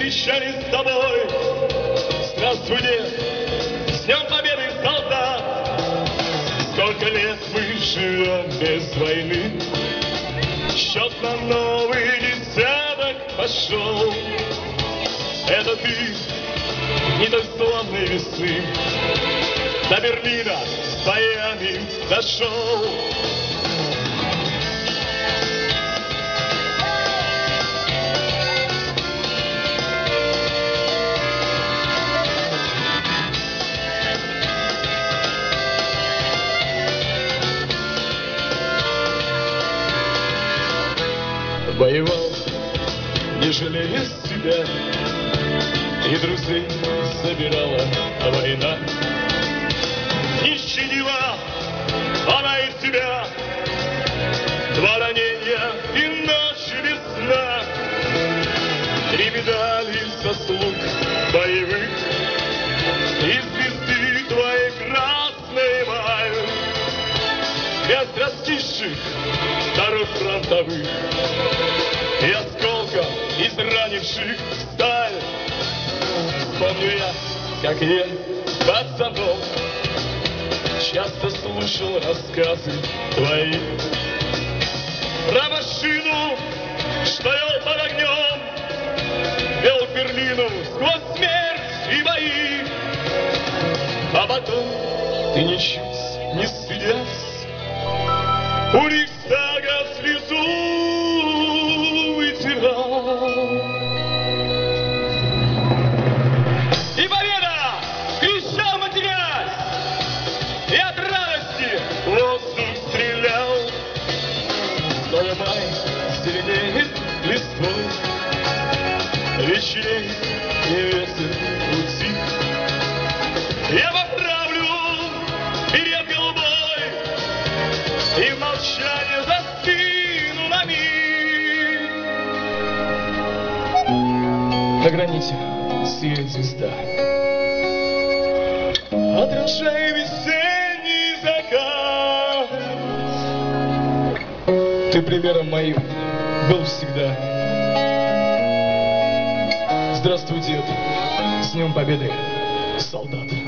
встречались с тобой. Здравствуй, дед, с Днем Победы, солдат! Сколько лет мы живем без войны, счет на новый десяток пошел. Это ты не той славной весны до Берлина с боями дошел. Воевал, не жалея себя, и друзей собирала война. Не щадила она из тебя два ранения и ночи без сна. 3 медали заслуг боевых и звезды твоей красной май. Без растиших дорог фронтовых и осколков изранивших сталь. Помню я, как я пацаном часто слушал рассказы твои про машину, что вел под огнем, вел к Берлину сквозь смерть и бои. А потом ты ничуть не стыдясь у Рейхстага слезу вытирал. И победа кричал, матерясь, и от радости воздух стрелял. Снова май зеленеет листвой, вечереет и ветер утих. Я поправлю берет голубой и в молчании застыну на миг. На границе сияет звезда, отражая весенний закат. Ты примером моим был всегда. Здравствуй, дед, с Днем Победы, солдат!